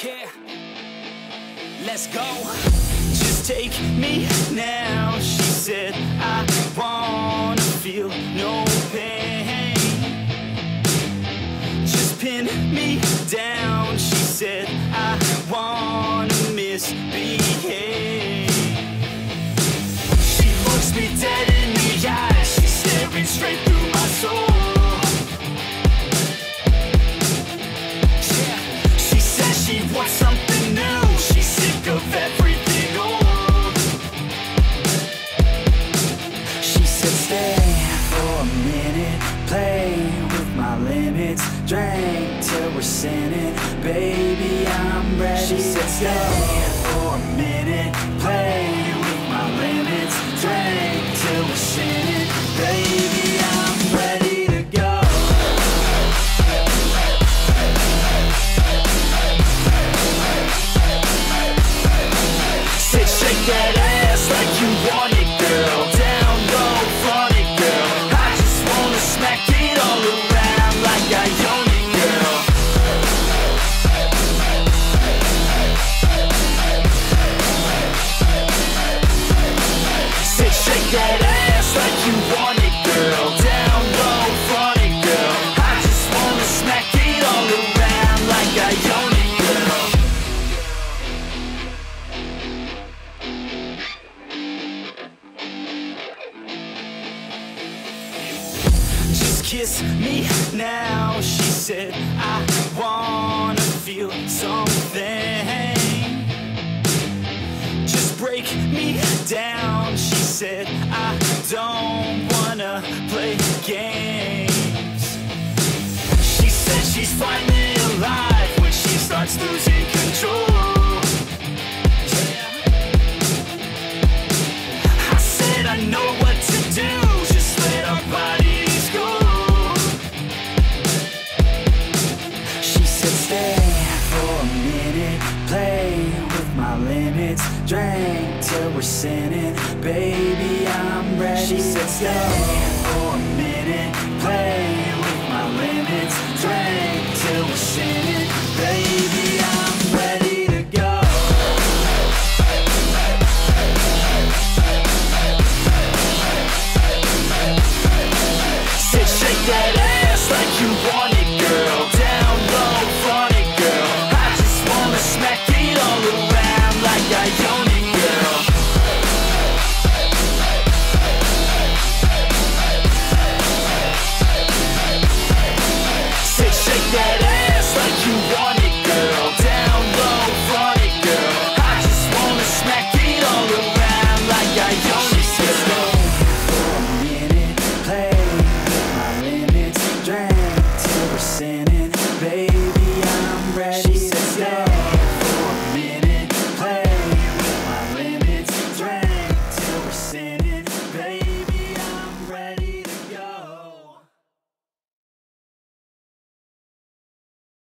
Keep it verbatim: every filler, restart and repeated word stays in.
Yeah, let's go. Just take me now, she said. I wanna feel no pain. Just pin me down, she said. I wanna misbehave. She looks me dead in the eyes, she's staring straight through my soul. She wants something new, she's sick of everything old. She said stay for a minute, play with my limits, drink till we're sinning, baby I'm ready. She said stay for a minute, play with my limits, drink till we're sinning, baby I'm ready to go. Shake that ass like you want it, girl. Down low, front it, girl. I just wanna smack it all around like I own it, girl. Say shake that ass like you want it, girl. Down low, front it, girl. I just wanna smack it all around like I own it, girl. Just kiss me now, she said. I wanna feel something. Just break me down, she said. I don't wanna play games. She said she's finally alive when she starts losing control.